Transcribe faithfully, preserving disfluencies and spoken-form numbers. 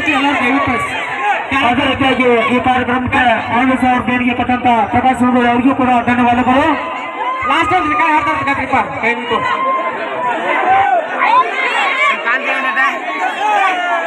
ಅದೇ ರೀತಿಯಾಗಿ ಈ ಕಾರ್ಯಕ್ರಮಕ್ಕೆ ಆರು ಸಾವಿರ ದೇಣಿಗೆ ಕೊಟ್ಟಂತ ಪ್ರಕಾಶ್ ಹುಡುಗರು ಅವರಿಗೂ ಕೂಡ ಧನ್ಯವಾದಗಳು. ಲಾಸ್ಟ್ ಕೈ ಹಾಡ್ತಾರಪ್ಪ ಕೈ ನಿಂತು